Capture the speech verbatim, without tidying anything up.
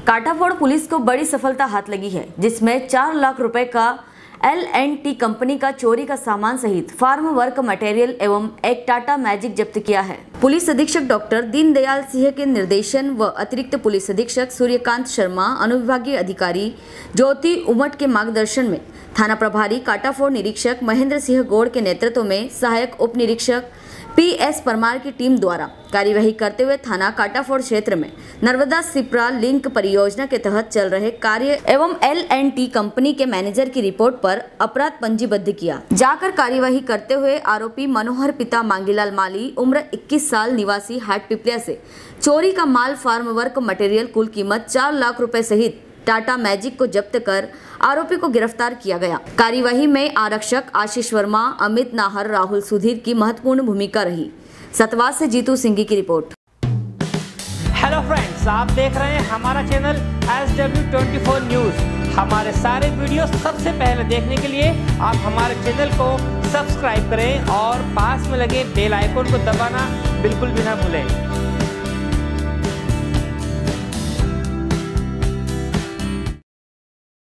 Kantaphod police को बड़ी सफलता हाथ लगी है, जिसमें चार लाख रुपए का एल एंड टी कंपनी का चोरी का सामान सहित फार्म वर्क मटेरियल एवं एक टाटा मैजिक जब्त किया है। पुलिस अधीक्षक डॉक्टर दीनदयाल सिंह के निर्देशन व अतिरिक्त पुलिस अधीक्षक सूर्यकांत शर्मा, अनुविभागीय अधिकारी ज्योति उमट के मार्गदर्शन में थाना प्रभारी कांटाफोड़ निरीक्षक महेंद्र सिंह गौड़ के नेतृत्व में सहायक उप निरीक्षक पी एस परमार की टीम द्वारा कार्यवाही करते हुए थाना कांटाफोड़ क्षेत्र में नर्मदा सिप्रा लिंक परियोजना के तहत चल रहे कार्य एवं एल एंड टी कंपनी के मैनेजर की रिपोर्ट पर अपराध पंजीबद्ध किया। जाकर कार्यवाही करते हुए आरोपी मनोहर पिता मांगीलाल माली उम्र इक्कीस साल निवासी हाट पिपलिया से चोरी का माल फार्म वर्क मटेरियल कुल कीमत चार लाख रुपए सहित टाटा मैजिक को जब्त कर आरोपी को गिरफ्तार किया गया। कार्यवाही में आरक्षक आशीष वर्मा, अमित नाहर, राहुल सुधीर की महत्वपूर्ण भूमिका रही। सतवा से जीतू सिंघी की रिपोर्ट। हेलो फ्रेंड्स, आप देख रहे हैं हमारा channel S W twenty four news. हमारे सारे वीडियो सबसे पहले देखने के लिए आप हमारे चैनल को सब्सक्राइब करें और पास में लगे बेल आइकन को दबाना बिल्कुल भी ना भूलें।